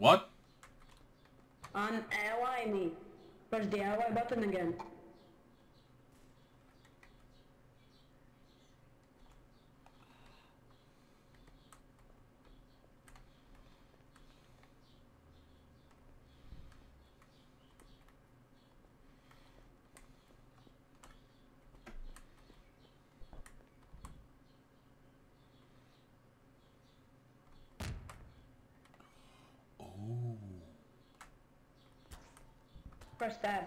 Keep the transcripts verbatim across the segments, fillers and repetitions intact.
What? On ally me. Press the ally button again. Oh. Press tab.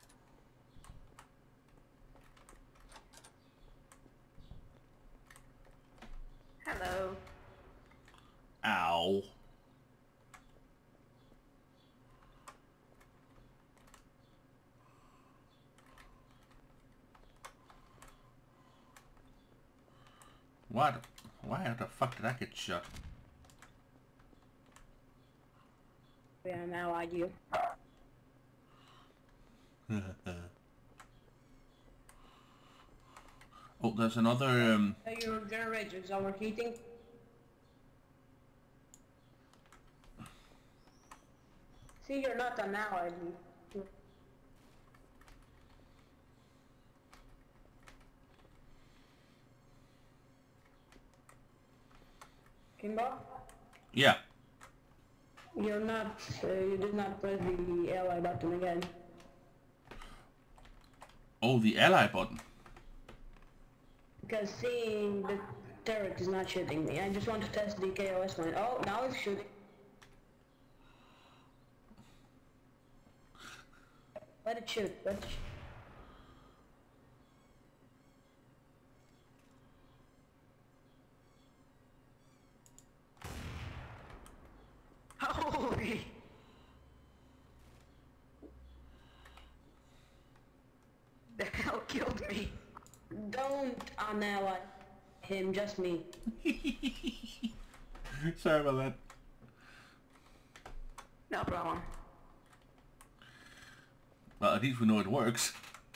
Hello. Ow. What? Why the fuck did I get shot? Yeah, now I do. Oh, there's another, um... Uh, your generator is overheating. See, you're not an ally. Kimbo? Yeah. You're not, uh, you did not press the ally button again. Oh, the ally button. Because seeing the turret is not shooting me. I just want to test the K O S point. Oh, now it's shooting. Let it shoot. Let it shoot. Holy! The hell killed me. Don't unally him, just me. Sorry about that. No problem. Well, at least we know it works.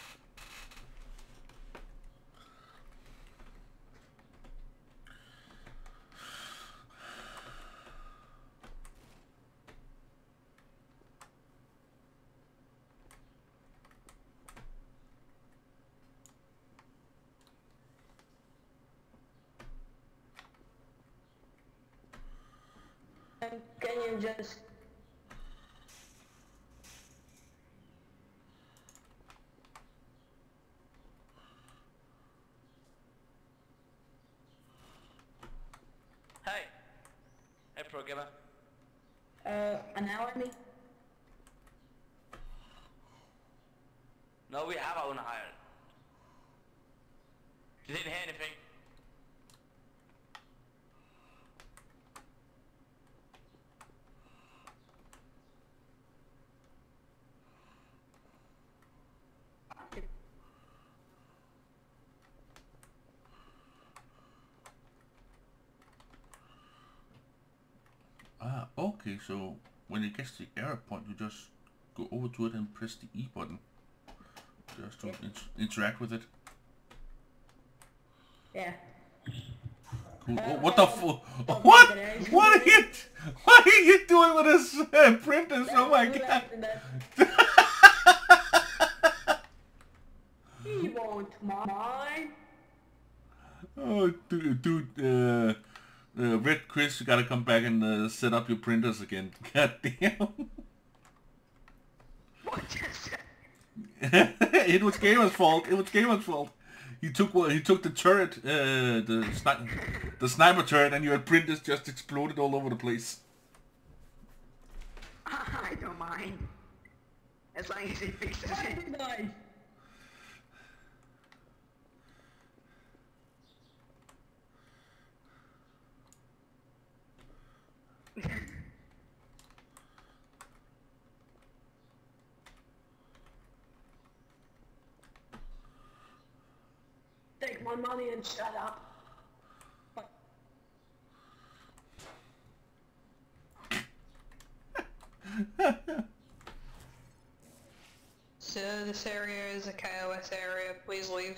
And can you just... Hey. Hey, pro gamer. Uh, an ally me? No, we have our own hire. You didn't hear anything? Ah, okay, so when it gets to the error point, you just go over to it and press the E button. Just to int interact with it. Yeah. Cool. Uh, Oh, what the f- uh, What? uh, What are you- What are you doing with this uh, printers? Oh my god. He won't mind. Oh, dude, dude uh, uh, Red Chris, you gotta come back and uh, set up your printers again. God damn. What just... It was Gamer's fault. It was Gamer's fault. He took well, he took the turret, uh, the sni the sniper turret, and your printers just exploded all over the place. I don't mind. As long as he fixes it. Nice. Take my money and shut up. So this area is a K O S area, please leave.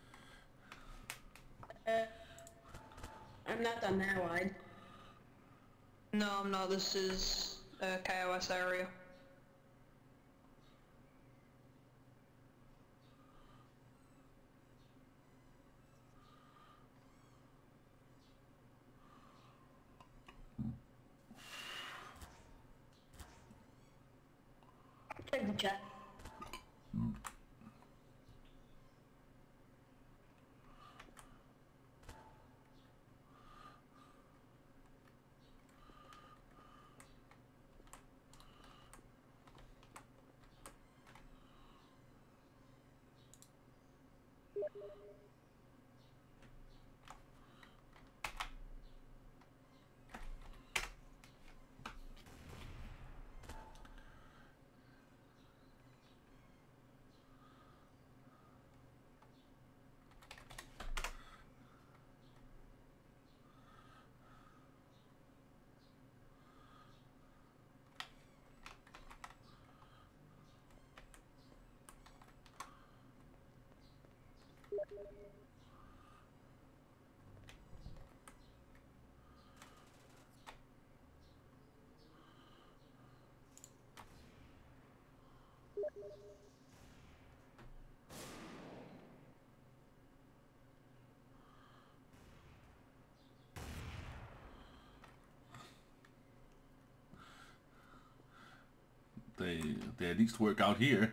Uh, I'm not an allied. No, I'm not. This is a K O S area. Check the chat. They they at least work out here.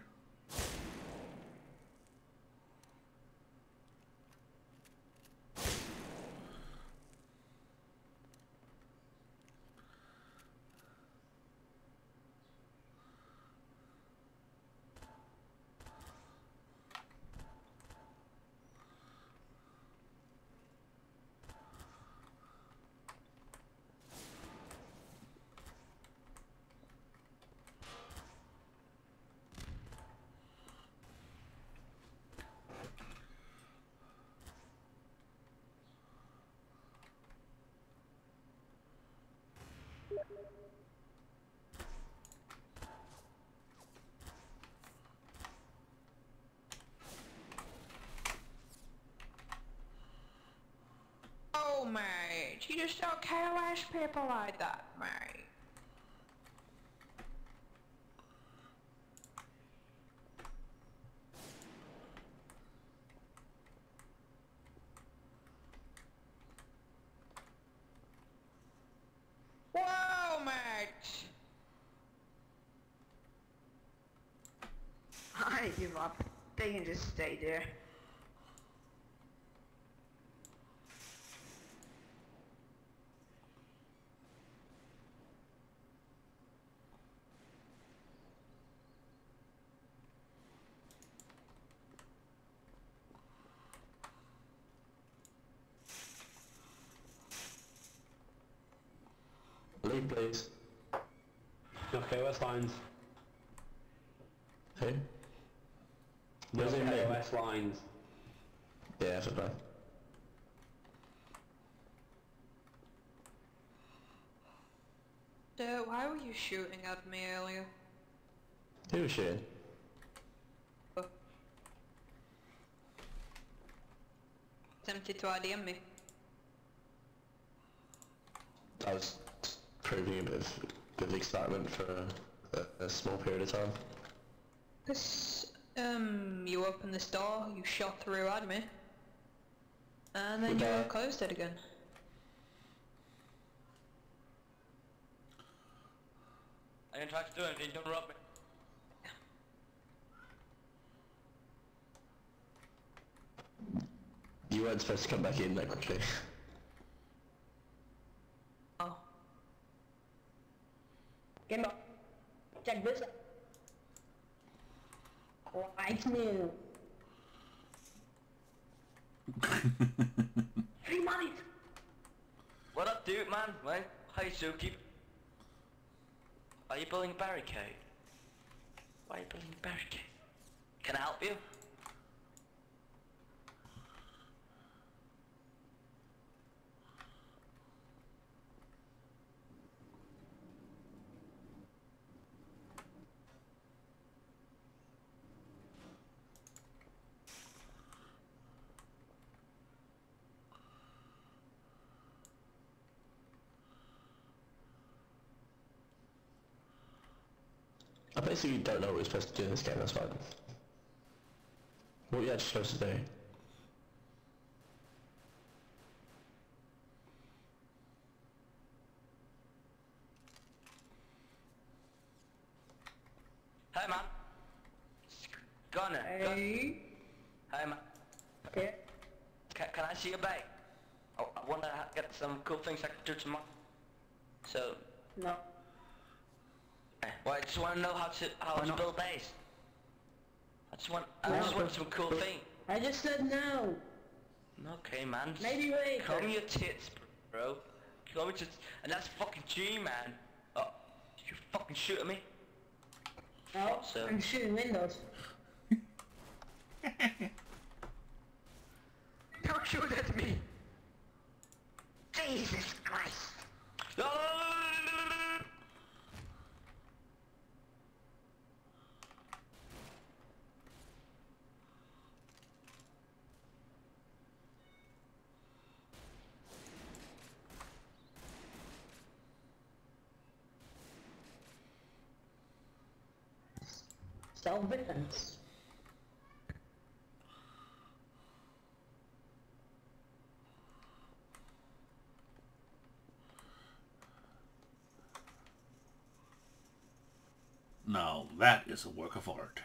Oh, mate, you just don't K O S people like that, mate. Whoa, mate! I give up. They can just stay there. Leave, please. Okay, where's lines? Who? No Where's it K O me? S lines. Yeah, for that. So, why were you shooting at me earlier? Who was shooting? Attempted to I D M me. I was proving a bit of, bit of excitement for a, a, a small period of time. Cause, um, you opened this door, you shot through at me, and then Would you that- closed it again. I didn't try to do anything, don't rob me. You weren't supposed to come back in that quickly. Oh. Game up. Check this out. Like new. Free money. What up, dude, man? Wait, hi, Suki. Are you building a barricade? Why are you building a barricade? Can I help you? I basically don't know what we're supposed to do in this game, that's fine. What are you actually supposed to do? Hey man. Gunner. Hey. Hey man. Yeah. Can, can I see your bag? Oh, I wanna ha- get some cool things I can do tomorrow. So, No. eh, well, I just wanna know how to how to build base. I just want I No. just want some cool thing. I just said no. Okay, man. Just Maybe later. Calm your tits, bro. Calm your tits, and that's fucking G, man. Oh, did you fucking shoot at me? No, So- I'm shooting windows. Don't shoot at me! Jesus Christ. No, no, no, no, no, no, no, no. Self-defense. Now that is a work of art.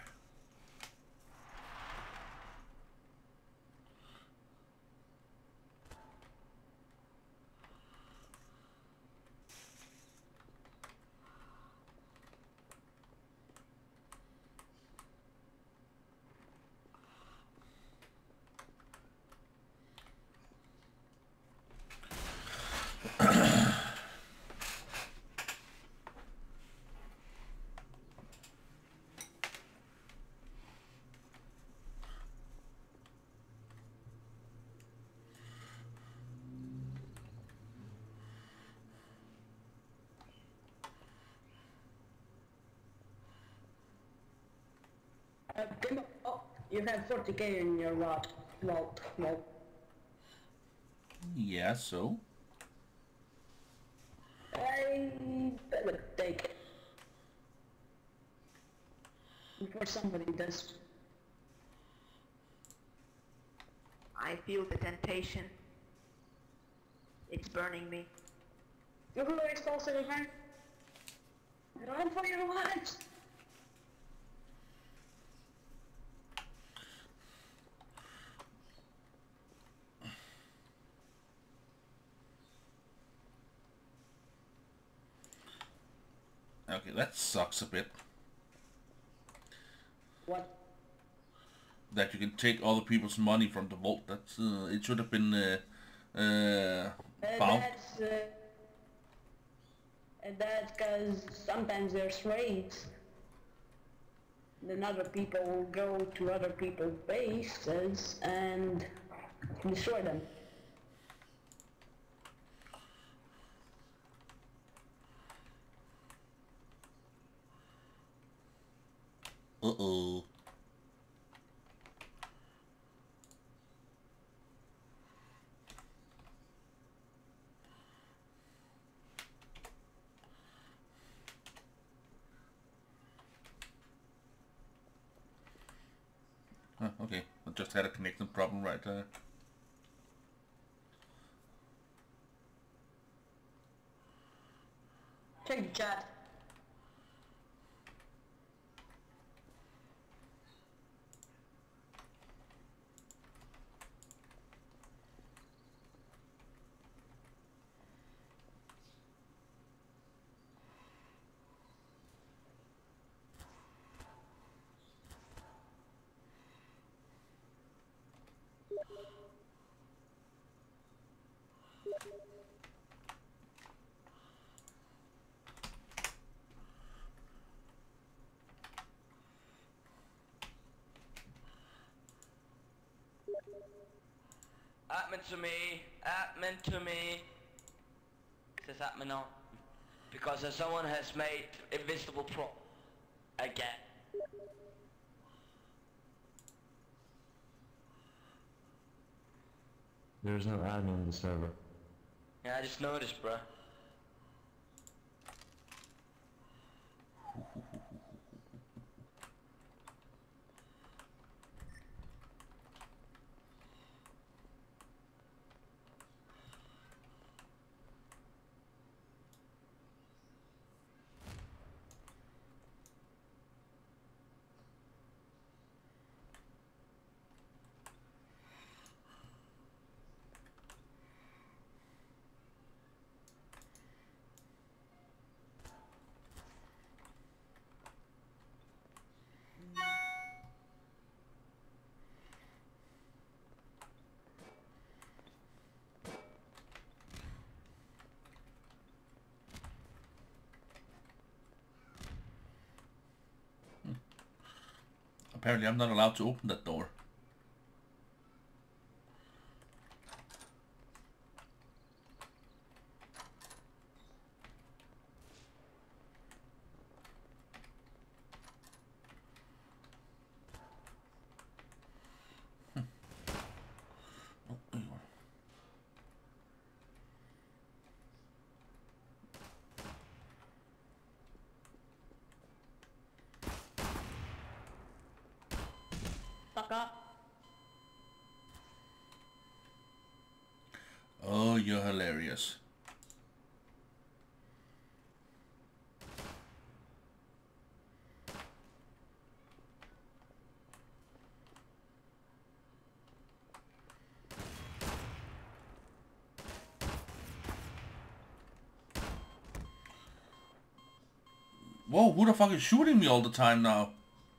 Uh, come on. Oh, you have forty K in your vault. Vault. Vault. Yeah, so? I better take it. Before somebody does. I feel the temptation. It's burning me. You who is closer to her? Run for your lives! Okay, that sucks a bit. What? That you can take other people's money from the vault. That's uh, it should have been uh, uh, Uh, found. that's, uh, and that's because sometimes there's raids. Then other people will go to other people's bases and destroy them. Uh-oh. Huh, okay, I just had a connection problem right there. Check the chat. Admin to me, admin to me. Says admin on. Because uh, someone has made invisible pro again. There's no admin on the server. Yeah, I just noticed, bruh. Apparently I'm not allowed to open that door. Fuck up. Oh, you're hilarious. Whoa, who the fuck is shooting me all the time now?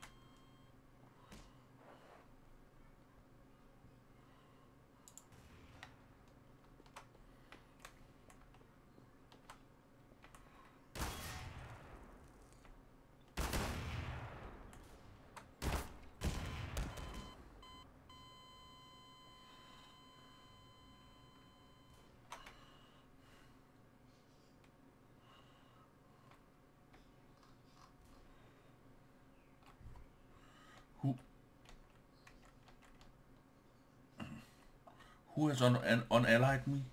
Who who has un, un unallied me?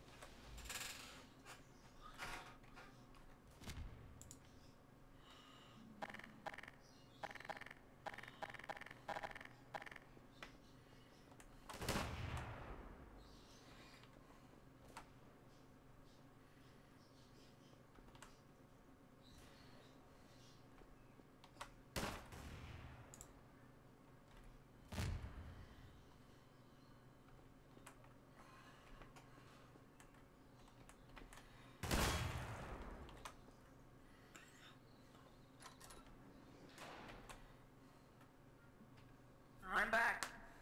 I'm back.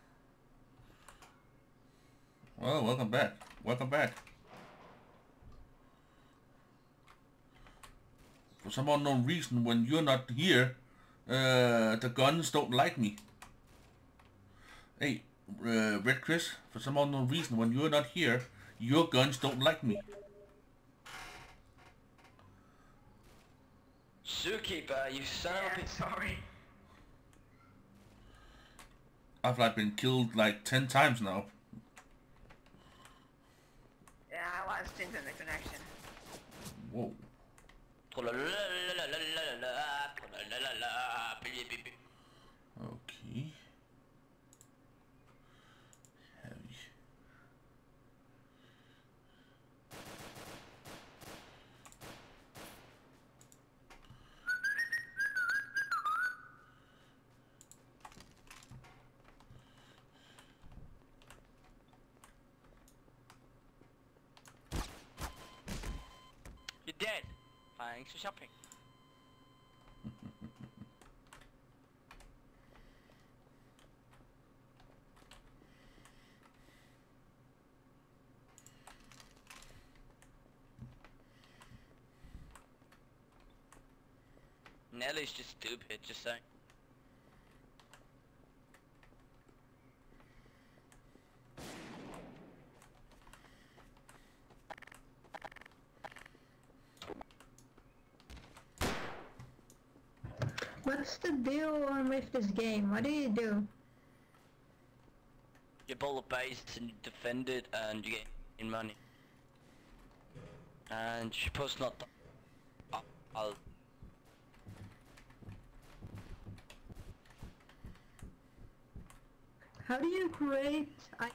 Well, welcome back. Welcome back. For some unknown reason, when you're not here, uh, the guns don't like me. Hey, uh, Red Chris, for some unknown reason, when you're not here, your guns don't like me. Zookeeper, you son Yeah, of a bitch. sorry. I've like been killed like ten times now. Yeah, I lost internet connection. Whoa. Okay. Heavy. You're dead. Thanks for shopping. Nellie's just stupid, just saying. What's the deal on with this game? What do you do? You build a base and you defend it and you get in money. And you're supposed not to... I'll... I'll How do you create... I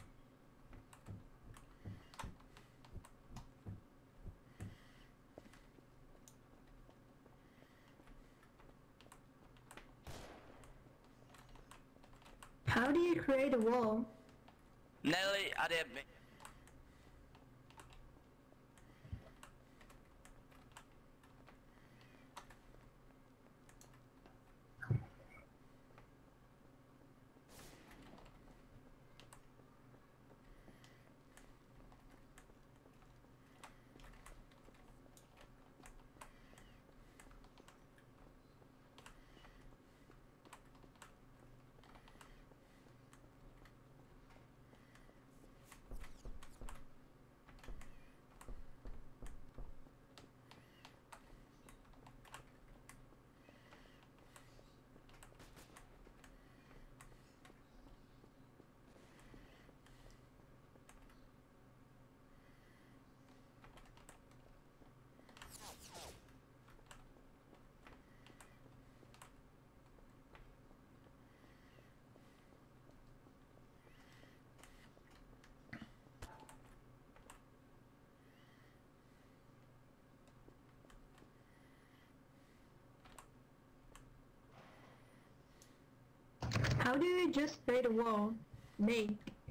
How do you create a wall? Nelly, I didn't me. do you just create a wall? Make a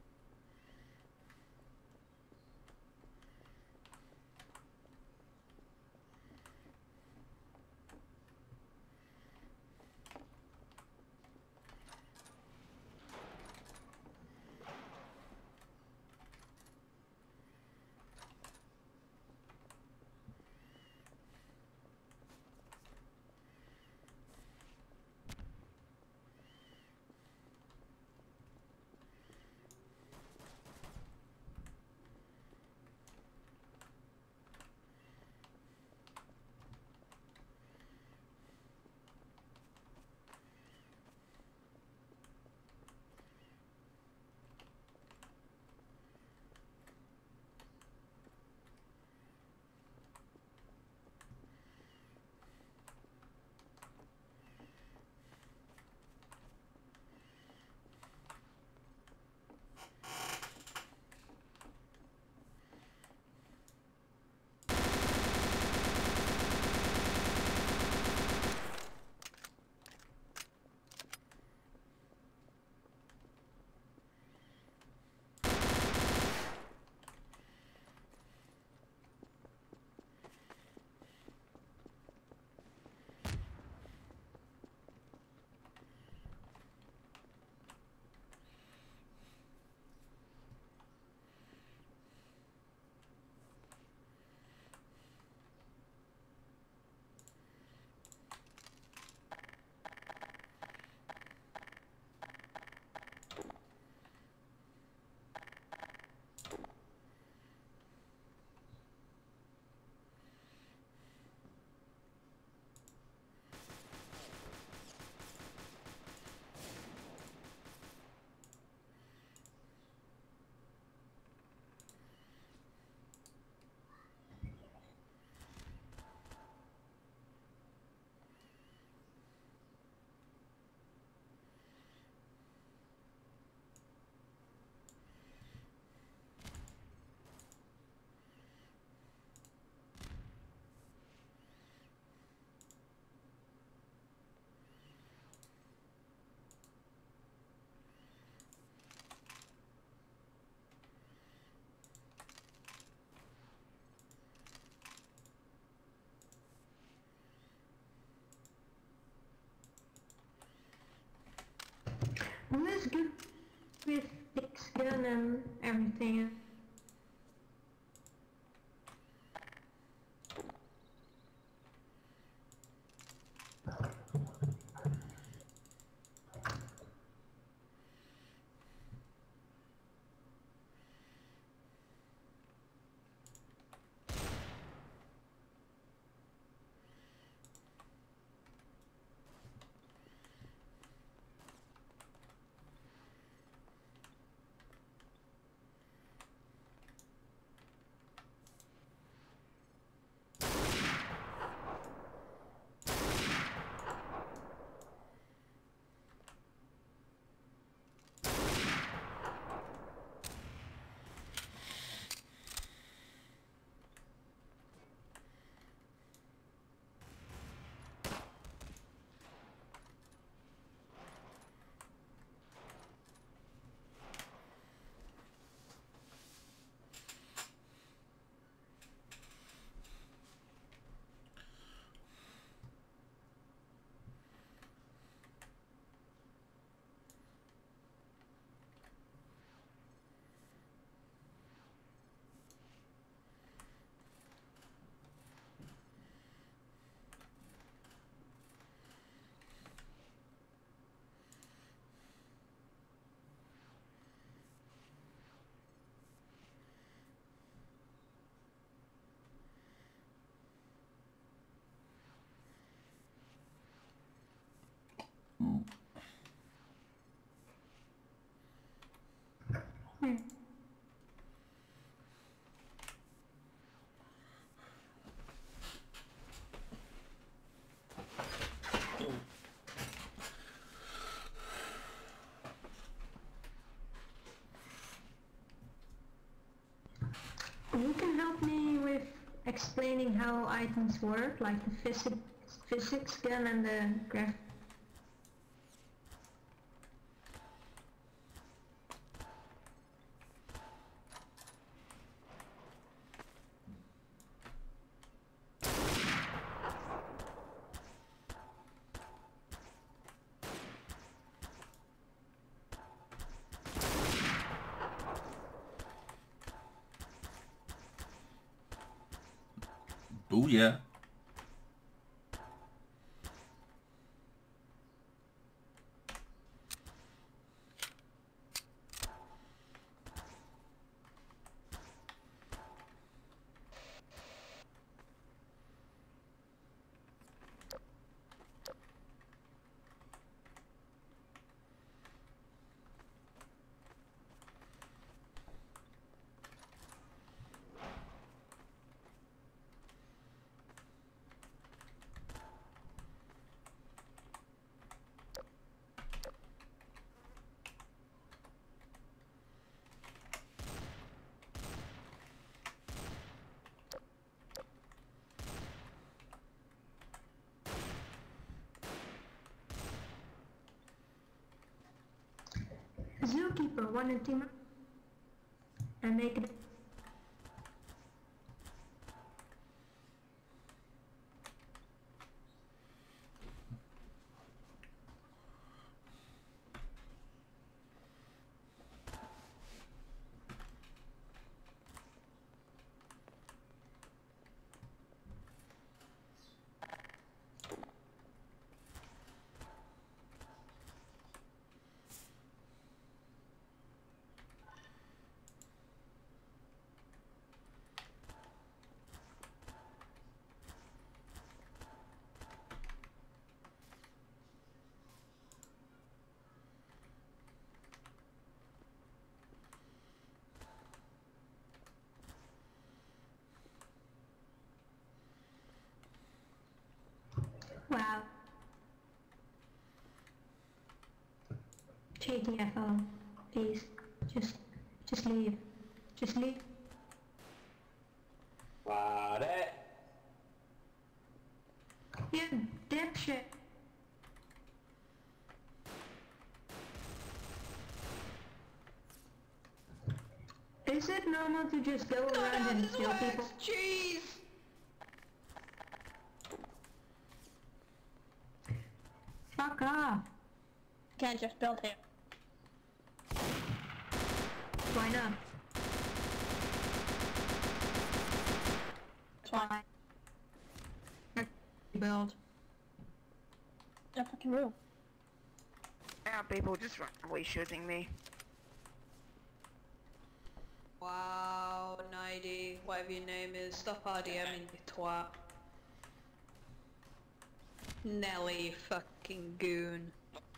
Let's go with Dick's gun and everything. Hmm. You can help me with explaining how items work, like the physics, physics gun and the graph. Booyah. Zookeeper, wanna team up and make it. Wow. G T F O, please, just, just leave, just leave. Got it. You dipshit. Is it normal to just go around and kill people? Jeez! Fuck off. Can't just build here. Why not? That's why. Build. No fucking room. Now people just randomly shooting me. Wow, ninety, whatever your name is, stop RDMing, you twat. Nelly, fucking goon.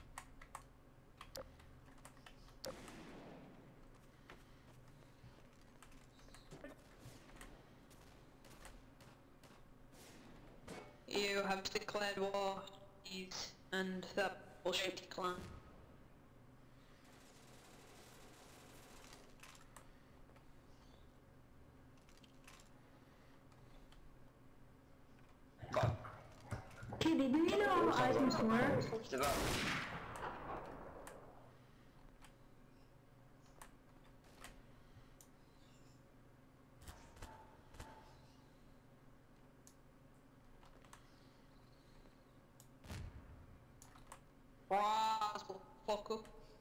You have declared war, please, and that bullshit clan. Kitty, do you know how items work? Give up. Wow, fucker.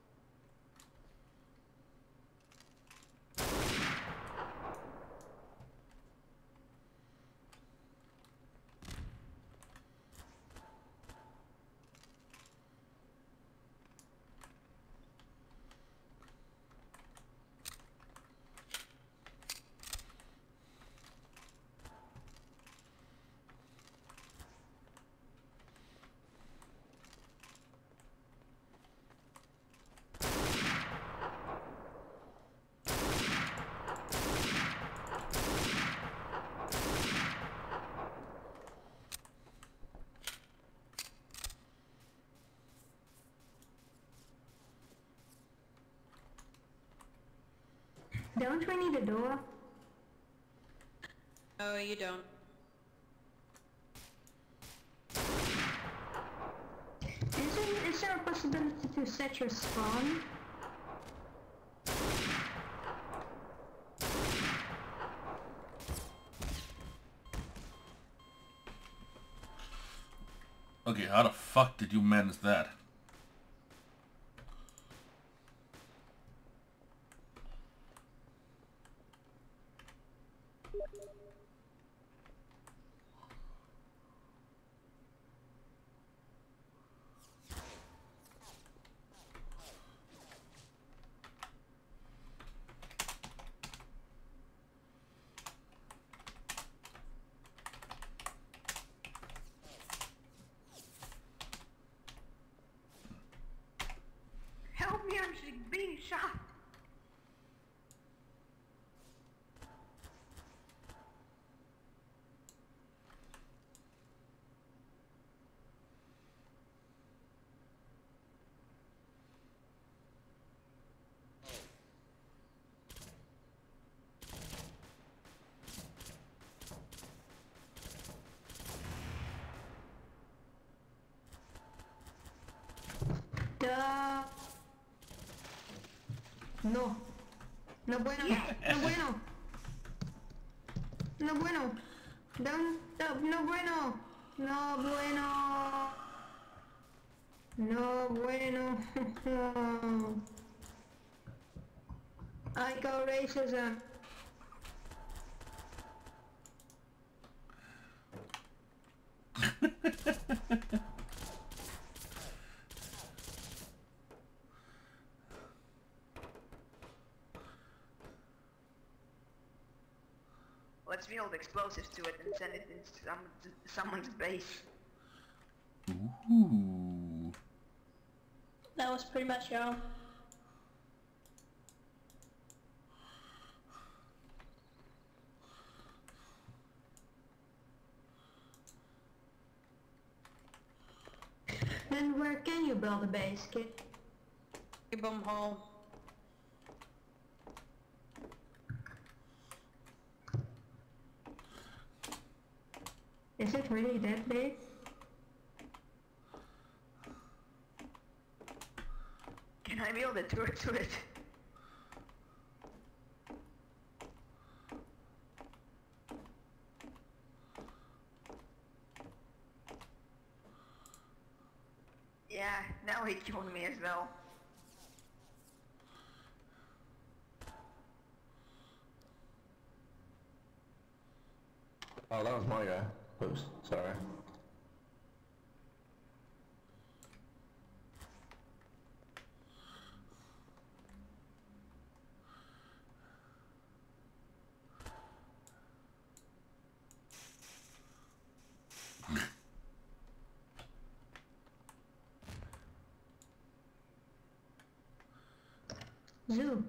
Don't we need a door? No, you don't. Isn't, is there a possibility to set your spawn? Okay, how the fuck did you manage that? shot. Duh. No. No bueno. No bueno. No bueno. Don't stop. No bueno. No bueno. No bueno. I go racism. Let's build explosives to it and send it into some, someone's base. Ooh. That was pretty much all. Then where can you build a base, kid? Bum hole. Is it really that big? Can I build a turret to it? Yeah, now he killed me as well. Oh, that was my guy. Oops, sorry. Zoo.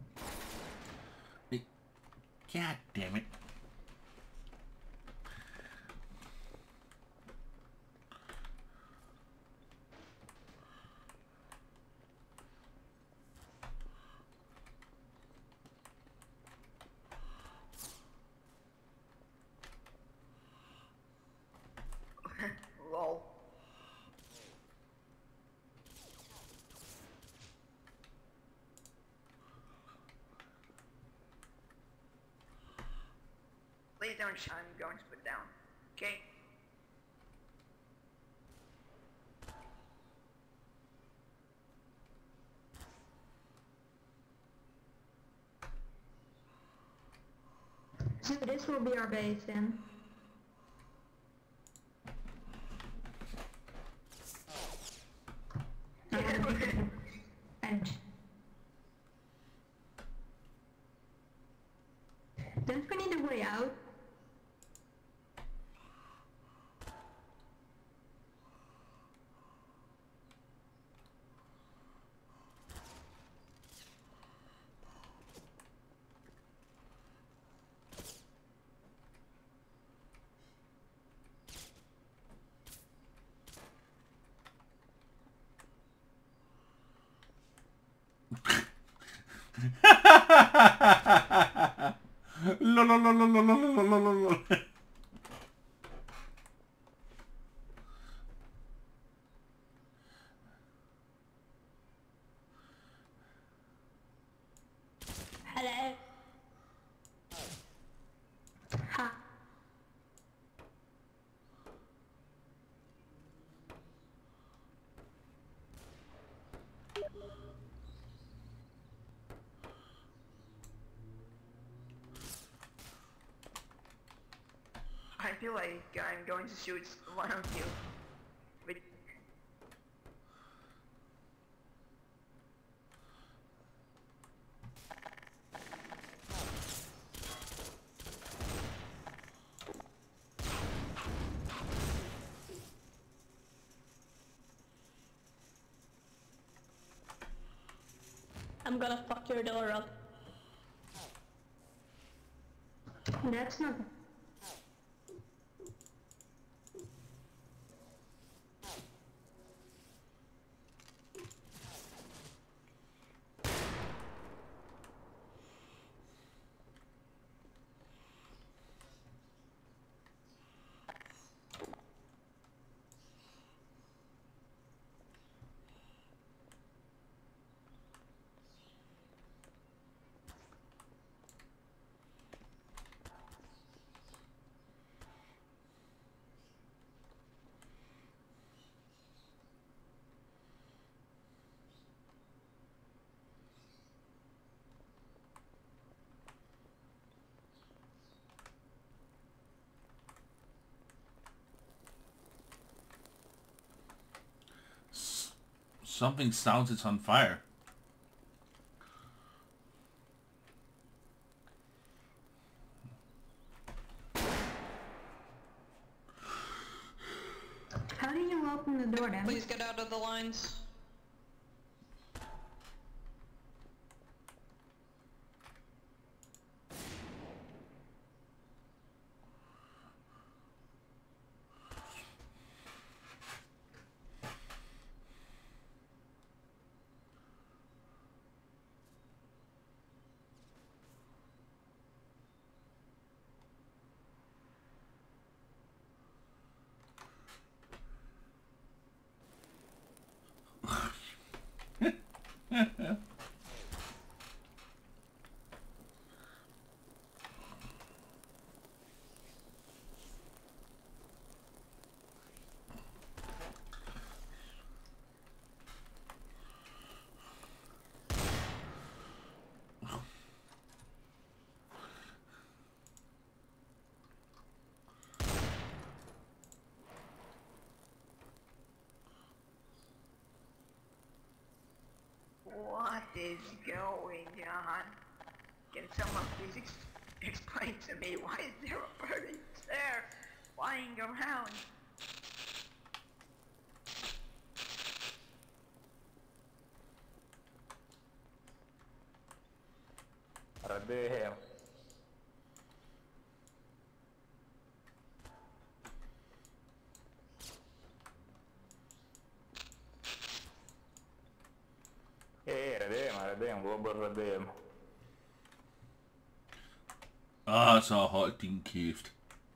God damn it. Lol. Please don't shut, I'm going to put down. Okay? So this will be our base then. And don't we need a way out? Lol, lol, lol, lol, lol, lol, lol, lol, lol. Hello. Ha. I feel like I'm going to shoot one of you. But I'm I'm gonna fuck your door up. That's not... Something sounds it's on fire. How do you open the door then? Please get out of the lines. What is going on? Can someone please ex explain to me why is there a burning chair flying around? Radeham. Hey, Radeham, Radeham, global Radeham. Ah, så hold din kæft.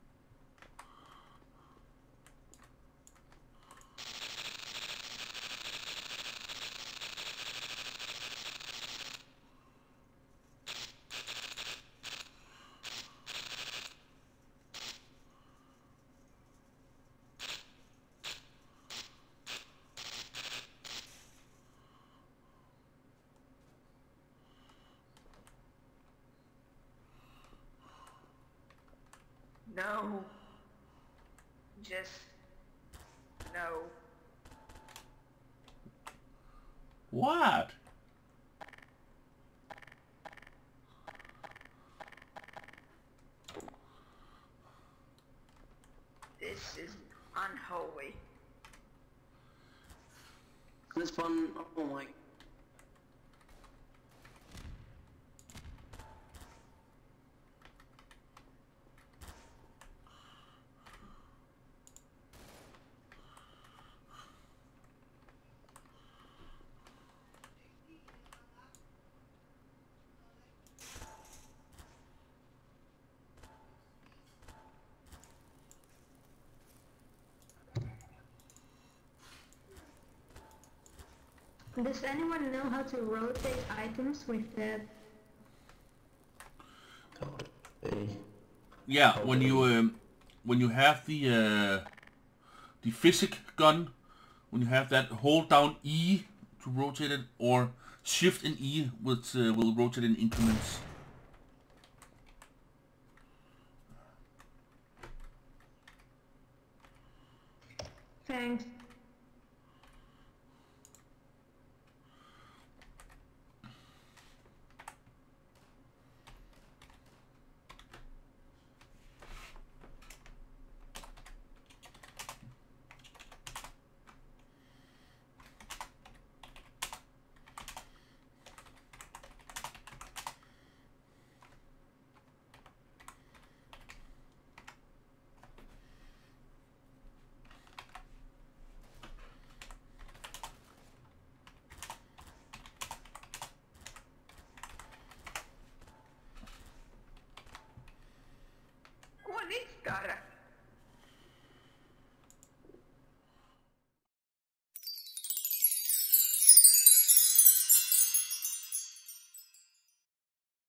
No. Just no. What? This is unholy. This one, oh my. Does anyone know how to rotate items with the... Yeah, when you um, when you have the uh, the physic gun, when you have that, hold down E to rotate it, or Shift and E which uh, will rotate in increments. Thanks.